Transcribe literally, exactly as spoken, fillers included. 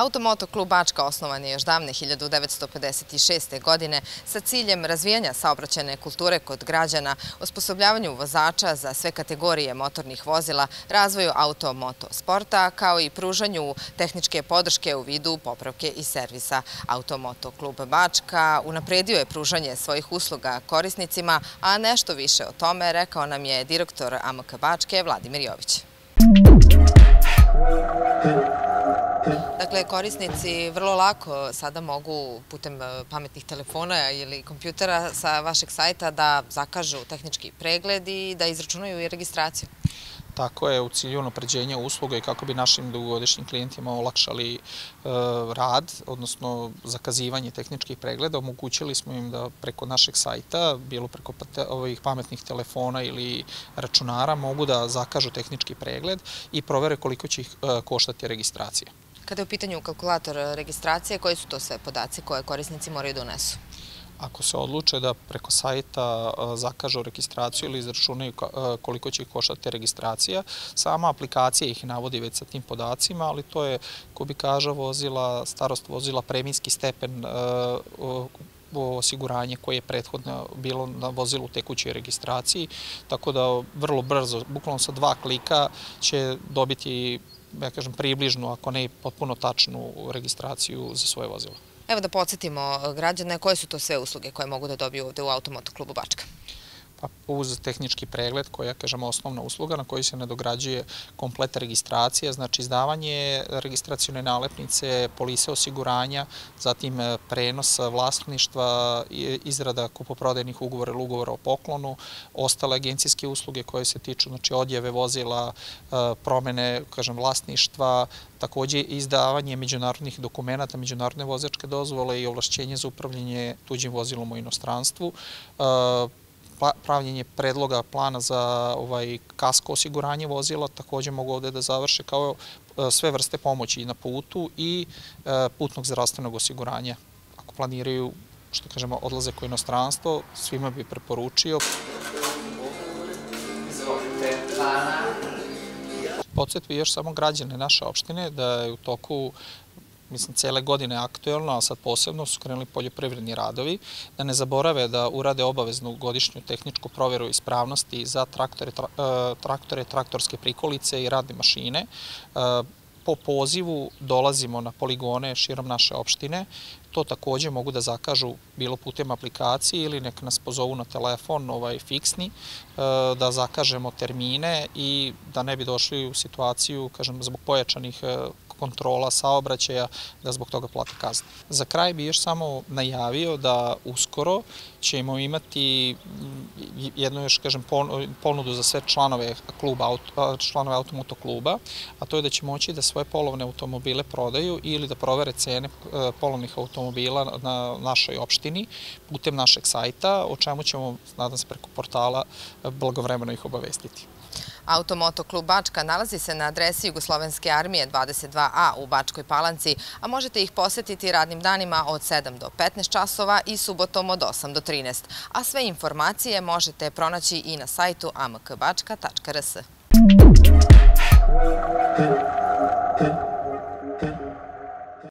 Automoto klub Bačka osnovan je još davne hiljadu devetsto pedeset šeste. godine sa ciljem razvijanja saobraćajne kulture kod građana, osposobljavanju vozača za sve kategorije motornih vozila, razvoju auto-moto sporta, kao i pružanju tehničke podrške u vidu popravke i servisa. Automoto klub Bačka unapredio je pružanje svojih usluga korisnicima, a nešto više o tome rekao nam je direktor A M K Bačke Vladimir Jović. Dakle, korisnici vrlo lako sada mogu putem pametnih telefona ili kompjutera sa vašeg sajta da zakažu tehnički pregled i da izračunaju i registraciju. Tako je, u cilju unapređenja usluga i kako bi našim dugogodišnjim klijentima olakšali rad, odnosno zakazivanje tehničkih pregleda, omogućili smo im da preko našeg sajta, bilo preko ovih pametnih telefona ili računara, mogu da zakažu tehnički pregled i provere koliko će ih koštati registracija. Kada je u pitanju kalkulator registracije, koji su to sve podaci koje korisnici moraju da unesu? Ako se odluče da preko sajta zakažu registraciju ili izračunaju koliko će ih koštati registracija, sama aplikacija ih navodi već sa tim podacima, ali to je, ko bi kaže, vozila, starost vozila, premijski stepen osiguranje koje je prethodno bilo na vozilu u tekućoj registraciji, tako da vrlo brzo, bukvalno sa dva klika, će dobiti, ja kažem, približnu, ako ne i potpuno tačnu registraciju za svoje vozilo. Evo da podsjetimo građane koje su to sve usluge koje mogu da dobiju ovde u Automoto klubu Bačka. Pa uz tehnički pregled, koja je, kažemo, osnovna usluga na koju se nadograđuje kompletna registracija, znači izdavanje registracione nalepnice, polise osiguranja, zatim prenos vlasništva, izrada kupoprodajnih ugovora ili ugovora o poklonu, ostale agencijske usluge koje se tiču, znači odjave vozila, promene, kažem, vlasništva, takođe izdavanje međunarodnih dokumenata, međunarodne vozačke dozvole i ovlašćenje za upravljanje tuđim vozilom u inostranstvu, pravljenje predloga plana za kasko osiguranje vozila, takođe mogu ovde da završe kao sve vrste pomoći na putu i putnog zdravstvenog osiguranja. Ako planiraju, što kažemo, odlazak u inostranstvo, svima bi preporučio. Podsjetio bih još samo građane naše opštine da je u toku, mislim, cele godine aktuelno, a sad posebno su krenuli poljoprivredni radovi, da ne zaborave da urade obaveznu godišnju tehničku proveru ispravnosti za traktore, traktorske prikolice i radne mašine. Po pozivu dolazimo na poligone širom naše opštine. To takođe mogu da zakažu bilo putem aplikacije ili nek nas pozovu na telefon, ovaj fiksni, da zakažemo termine i da ne bi došli u situaciju, kažem, zbog pojačanih kontrola saobraćaja, da zbog toga plate kazne. Za kraj bih još samo najavio da uskoro ćemo imati jednu još, kažem, ponudu za sve članove članove Automoto kluba, a to je da će moći da svoje polovne automobile prodaju ili da provere cene polovnih automobila na našoj opštini putem našeg sajta, o čemu ćemo, nadam se, preko portala blagovremeno ih obavestiti. Automoto klub Bačka nalazi se na adresi Jugoslovenske armije dvadeset dva A u Bačkoj Palanci, a možete ih posetiti radnim danima od sedam do petnaest časova i subotom od osam do trinaest, a sve informacije možete pronaći i na sajtu a m k bačka tačka r s.